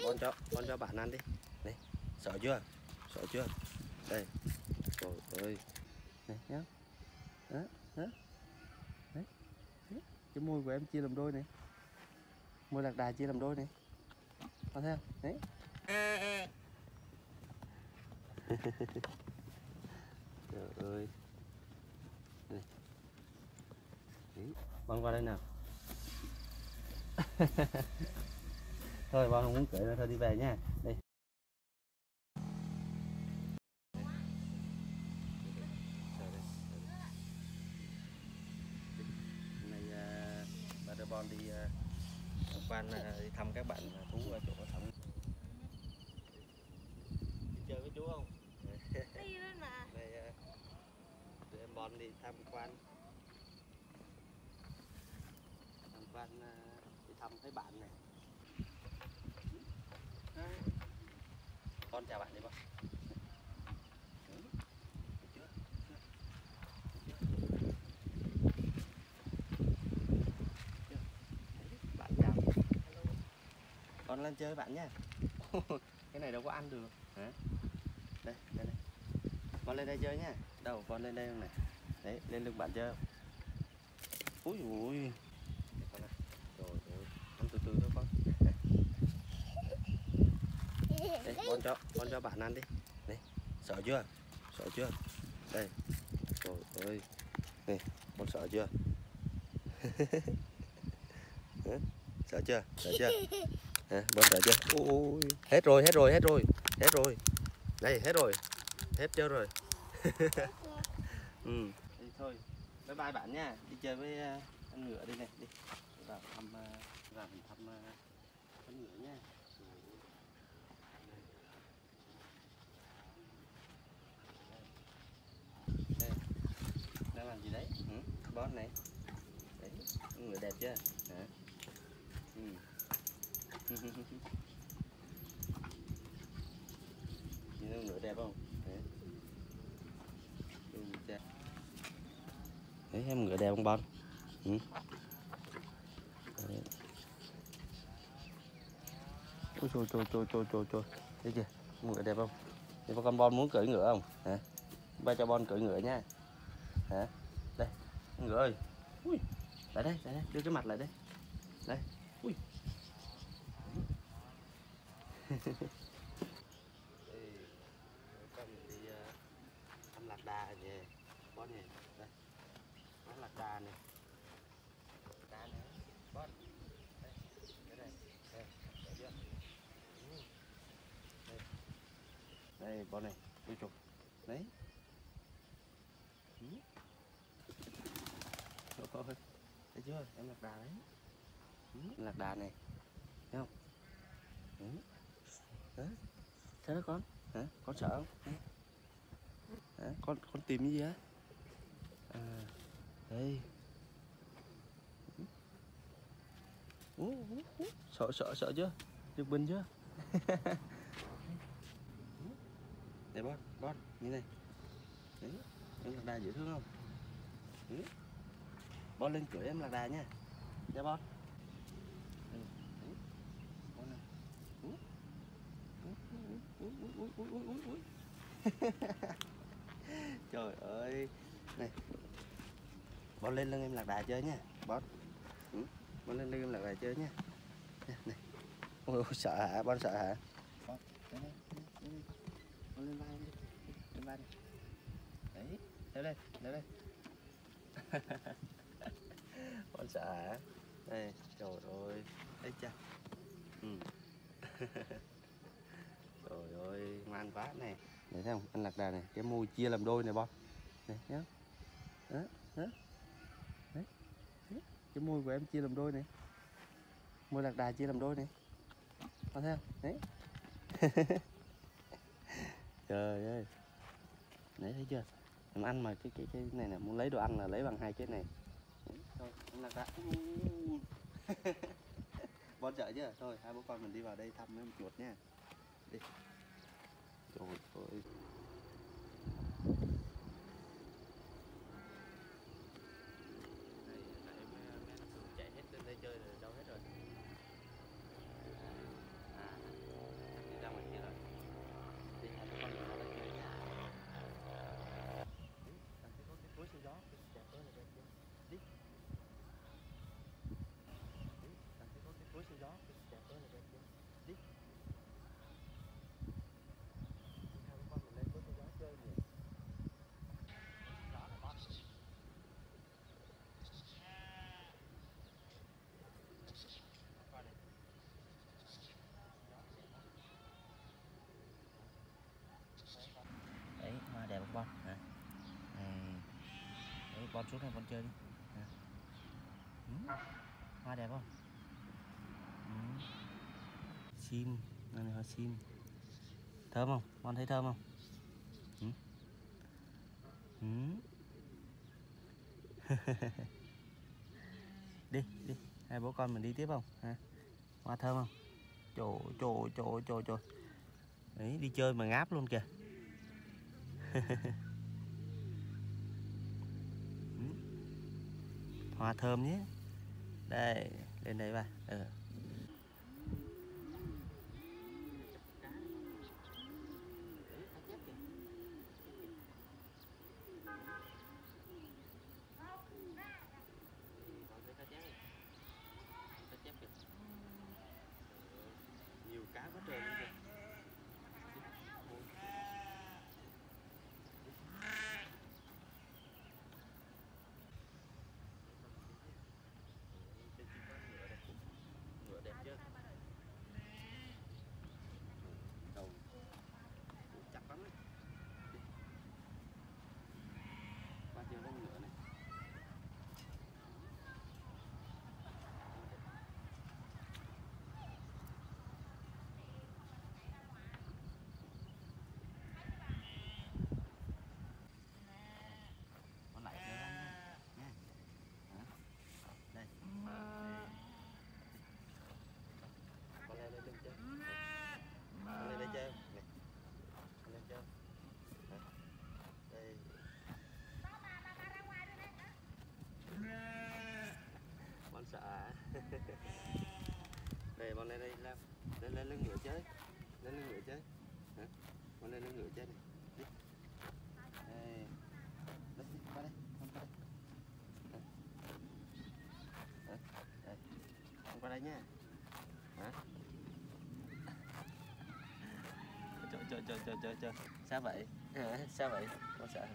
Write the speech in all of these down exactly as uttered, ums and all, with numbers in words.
con cho con cho bạn ăn đi. Này, sợ chưa? Sợ chưa? Đây. Trời ơi. Này nhá. Đó, đó. Đấy. Đấy. Cái môi của em chia làm đôi này. Môi lạc đà chia làm đôi này. Có thấy không? Đấy. Trời ơi. Này. Đấy. Con qua đây nào. Thôi con không muốn cưỡi nữa, thôi đi về nha. Đây. Hôm nay uh, ba đứa Bon đi uh, tham quan, uh, đi thăm các bạn thú ở chỗ thẩm. Đi chơi với chú không? Đi luôn mà. Đây uh, tụi em Bon đi tham quan. Tham quan uh, đi thăm thấy bạn này. Con chào bạn đi Bon. Bạn chào. Con lên chơi với bạn nha. Cái này đâu có ăn được hả? Đây, đây này. Con lên đây chơi nha. Đâu, con lên đây không này. Đấy, lên lưng bạn chơi không? Úi ui. Con này. Rồi, rồi. Ăn từ từ thôi con. Đây, con cho con cho bạn ăn đi. Này, sợ chưa? Sợ chưa? Đây. Trời ơi. Này, con sợ chưa? Sợ chưa? Sợ chưa? Hả? Con sợ chưa? Ui, hết rồi, hết rồi, hết rồi. Hết rồi. Đây, hết rồi. Hết chưa rồi. Ừ. Đi thôi. Bye bye bạn nha. Đi chơi với uh, con ngựa đi này, đi. Vào thăm uh, vào thăm uh, con ngựa nha. Đây. Đang làm gì đấy? Ừ. Bon này. Đấy, con ngựa đẹp chưa? Hả? Ừ. Nhìn con ngựa đẹp không? Đấy. Đấy, em ngựa đẹp không Bon? Ừ. Ôi trời trời trời trời trời trời. Thấy chưa? Ngựa đẹp không? Thì con Bon muốn cưỡi ngựa không? Hả? Ba cho Bon cưỡi ngựa nha. Hả? Đây, ngựa ơi. Ui. Lại đây, lại đây, đưa cái mặt lại đây. Đây. Ui. Con mình đi uh, thăm lạc đà về. Bon này, đây. Nó lạc đà này. Đà này. Bon. Đây. Cái này. Đây. Thấy chưa? Đây. Đây, Bon này. Ui chục. Đấy. Ừ. Thôi. Thấy chưa? Em lạc đà đấy. Ừ. Lạc đà này. Thấy không? Ừ. Đó. Sao đó con? Hả? Con sợ không? Hả? Con con tìm cái gì á? À, đây. Ú, ú, ú. Sợ sợ sợ chưa? Được bình chưa? Đây Bon, Bon, như này. Đấy, em lạc đà dễ thương không? Ừ. Bon lên cưỡi em lạc đà nha. Nha Bon. Ừ. Đấy. Bon này. Ú. Ú, ú, ú, ú, ú, ú, ú. Trời ơi. Này. Bon lên lưng em lạc đà chơi nha. Bon. Ừ. Bon lên lưng em lạc đà chơi nha. Này. Này. Ôi, sợ hả? Bon sợ hả? Bon, đây đây, đây đây. Bon lên vai đi. Lên vai đi. Đấy, leo lên, leo lên. Con sợ hả? Đây, trời ơi, thấy chưa? Ừ. Trời ơi, ngoan quá này. Này thấy không? Anh lạc đà này, cái môi chia làm đôi này Bon. Này, nhá. Đó, đó. Đấy. Đấy. Cái môi của em chia làm đôi này. Môi lạc đà chia làm đôi này. Con thấy không? Đấy. Trời ơi. Đấy, thấy chưa? Em ăn mà cái cái cái này nè, muốn lấy đồ ăn là lấy bằng hai cái này. Thôi, em lạc đà. Bon sợ chưa? Thôi, hai bố con mình đi vào đây thăm mấy con chuột nha. Đi. Trời ơi. Chạy hết lên đây chơi rồi, đâu hết rồi. À. Bon xuống này con chơi đi. Ừ. Hoa đẹp không? Ừ. Sim, này hoa sim. Thơm không? Con thấy thơm không? Ừ. Ừ. Đi, đi. Hai bố con mình đi tiếp không? Ha? Hoa thơm không? Trời trời trời trời trời. Đấy, đi chơi mà ngáp luôn kìa. Ừ. Hoa thơm nhé. Đây, lên đây ba. Ừ. Nhiều cá quá trời luôn kìa. Ngựa đẹp chưa? Đầu chặt lắm đấy. Qua chơi với ngựa này. Con lại chơi ra nha. Nha. Hả? Đây. Con lên đây lên chơi. Con lên đây chơi. Này. Con lên chơi. Hả? Đây. Con sợ à? Đây con lên đây làm. Lên lên lưng ngựa chơi. Lên lưng ngựa chơi. Hả? Con lên lưng ngựa chơi này. Đi. Đây. Đây, qua đây. Con qua đây. Hả? Hả? Đây. Con qua đây nha. Hả? Trời trời trời trời trời trời. Sao vậy? Hả? Sao vậy? Con sợ.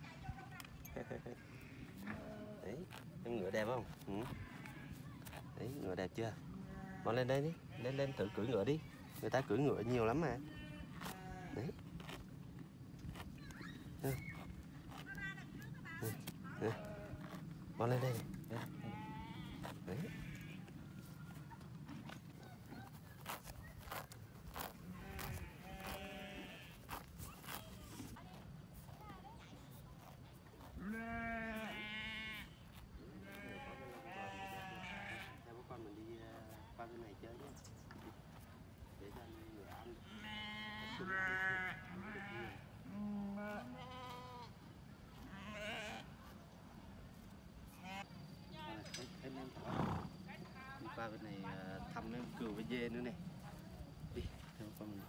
Đấy, em ngựa đẹp không? Ừ. Đấy, ngựa đẹp chưa? Con lên đây đi, lên lên thử cưỡi ngựa đi. Người ta cưỡi ngựa nhiều lắm mà. Đấy. Ừ. Ừ. Ừ. Con lên đây này. Đấy. Theo bố con mình đi qua bên này chơi nhé. Để cho ngựa ăn. Em em thỏ. Đi qua bên này thăm em cừu với dê nữa này. Đi, theo bố con mình.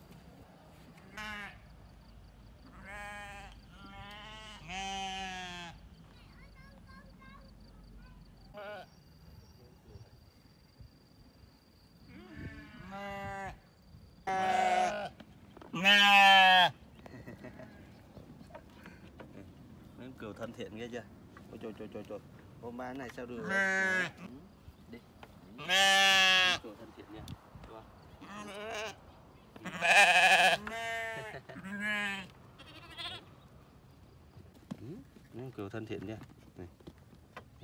Mấy cừu thân thiện ghê chưa? Ôi trời trời trời trời. Hôm ba này sao được? Ừ. Đi. Mấy cừu thân thiện nha. Đúng không? Ừ. Mấy cừu thân thiện nha. Này. Ừ.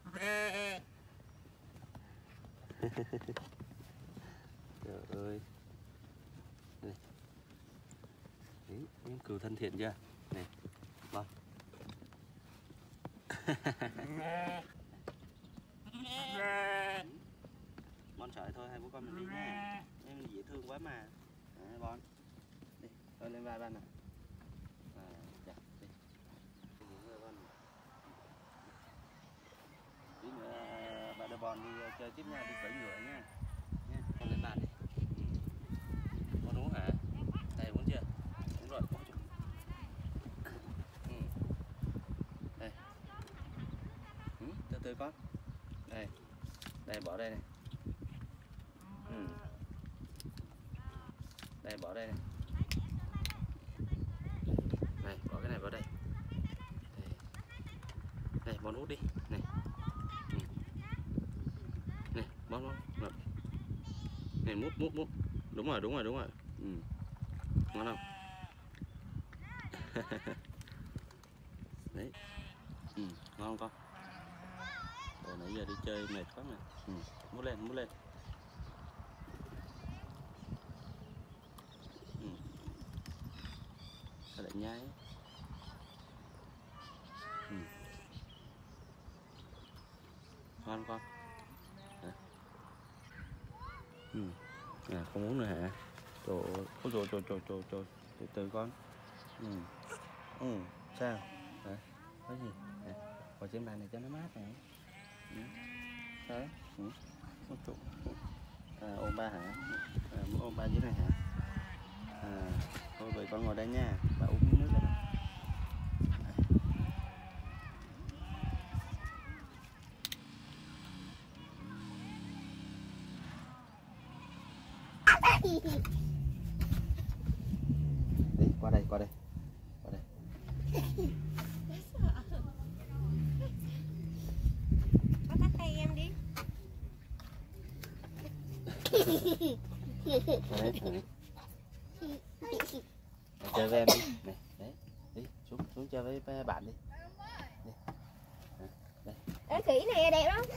Trời ơi. Này. Đấy, những cừu thân thiện chưa? Này. Vâng. Bon sợi thôi, hai bố con mình đi nha. Em dễ thương quá mà. Đấy, Bon. Đi, thôi lên vai Bon nào. À, dạ, đi. Tí nữa bà đưa Bon đi chơi tiếp nha, đi cưỡi ngựa nha. Nha, con lên bàn đi. Con uống hả? Đây uống chưa? Uống rồi. Ừ. Đây. Ừ, từ từ con. Đây. Đây bỏ đây này. Ừ. Đây bỏ đây này. Này bỏ cái này vào đây. Đây, đây Bon út đi. Này. Ừ. Này Bon Bon. Này mút mút mút. Đúng rồi đúng rồi đúng rồi. Ừ. Ngon không? Đấy. Ừ, ngon con. Ồ, nãy giờ đi chơi mệt quá mà. Ừ. Múa lên, múa lên. Ừ. Sao lại nhái? Ừ. Ngon con. Hả? Ừ. À, không uống nữa hả? Trời ơi, ôi trời trời trời trời trời, từ từ con. Ừ. Ừ. Sao? Hả? Có gì? Hả? Ngồi trên bàn này cho nó mát này. Ừ. Sao? Ừ. Ôi trời. À, ôm ba hả? À, muốn ôm ba dưới này hả? À, thôi vậy con ngồi đây nha, bà uống miếng nước cho bà. Đi, qua đây, qua đây, qua đây. Có tắt tay em đi. Đấy, ừ. Chơi với em đi, này, đấy, đi xuống xuống chơi với, với bạn đi. Đi. À, đây. Ê, khỉ này đẹp lắm.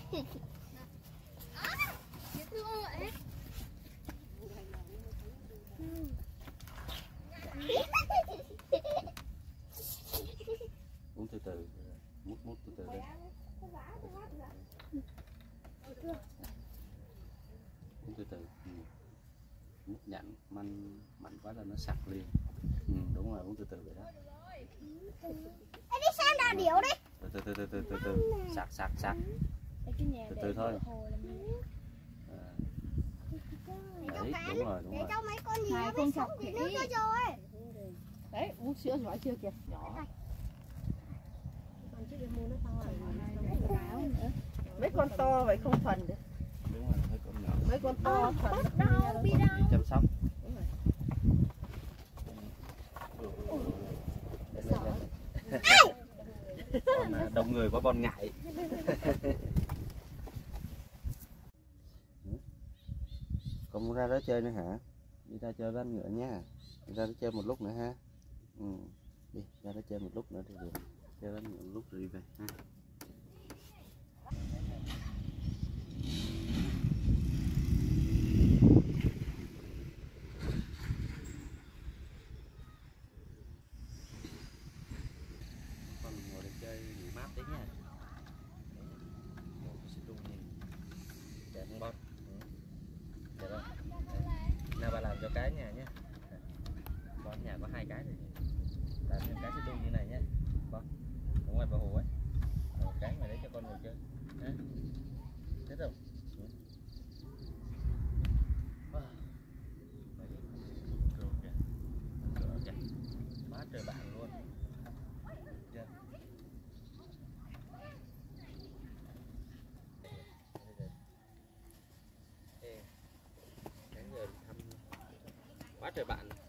Uống từ từ, mút mút từ từ đi. Uống từ từ. Ừ. Mút nhẵn, mạnh mạnh quá là nó sặc liền. Ừ, đúng rồi, uống từ từ vậy đó. Ê, đi sang đà điểu đi. Từ từ từ từ từ từ từ, sặc sặc sặc. Từ từ thôi. À. Đấy, đúng rồi, đúng để rồi. cho mấy con gì nó biết sống thì nước cho rồi. Đấy, uống sữa giỏi chưa kìa, nhỏ. Mấy con to vậy không thuần được. Đúng rồi, mấy con nhỏ. Mấy con to thuần. Đâu, bi đâu. Đi chăm sóc. Đúng rồi. Con đông người quá con ngại. Con muốn ra đó chơi nữa hả? Đi ra chơi với anh nữa nha. Đi ra đó chơi một lúc nữa ha. Ừ. Đi ra đó chơi một lúc nữa thì được. Chơi với anh nữa một lúc rồi đi về ha. Con ngồi đây chơi nghỉ mát đấy nha. Để không bóp. Được không? Nào bà làm cho cái nhà nhé. Con nhà có hai cái rồi. Làm cho cái sẽ đu như này nhé. Con. Ở ngoài bờ hồ ấy. Một cái ngoài đấy cho con ngồi chơi. Ha? Thế đâu? Quá trời bạn luôn. Chưa? Quá trời bạn.